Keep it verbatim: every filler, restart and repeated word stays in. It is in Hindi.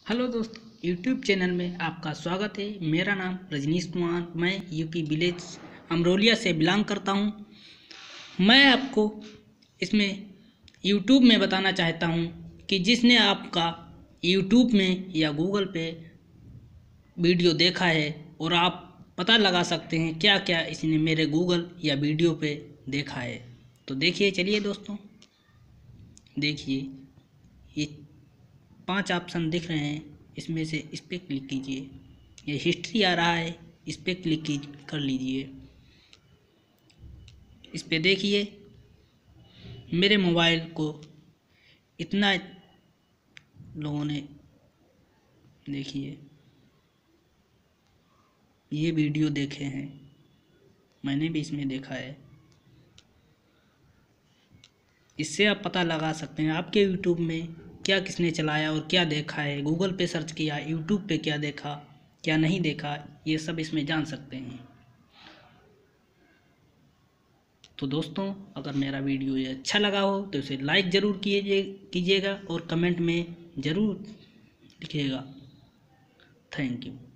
हेलो दोस्तों, यूट्यूब चैनल में आपका स्वागत है। मेरा नाम रजनीश कुमार, मैं यूपी विलेज अमरोलिया से बिलोंग करता हूं। मैं आपको इसमें यूट्यूब में बताना चाहता हूं कि जिसने आपका यूट्यूब में या गूगल पे वीडियो देखा है और आप पता लगा सकते हैं क्या क्या इसने मेरे गूगल या वीडियो पे देखा है। तो देखिए, चलिए दोस्तों, देखिए ये पांच ऑप्शन दिख रहे हैं, इसमें से इस पर क्लिक कीजिए। ये हिस्ट्री आ रहा है, इस पर क्लिक की कर लीजिए। इस पे देखिए मेरे मोबाइल को इतना लोगों ने, देखिए ये वीडियो देखे हैं, मैंने भी इसमें देखा है। इससे आप पता लगा सकते हैं आपके यूट्यूब में क्या किसने चलाया और क्या देखा है। गूगल पे सर्च किया, यूट्यूब पे क्या देखा क्या नहीं देखा, ये सब इसमें जान सकते हैं। तो दोस्तों, अगर मेरा वीडियो ये अच्छा लगा हो तो इसे लाइक ज़रूर कीजिए कीजिएगा और कमेंट में ज़रूर लिखिएगा। Thank you.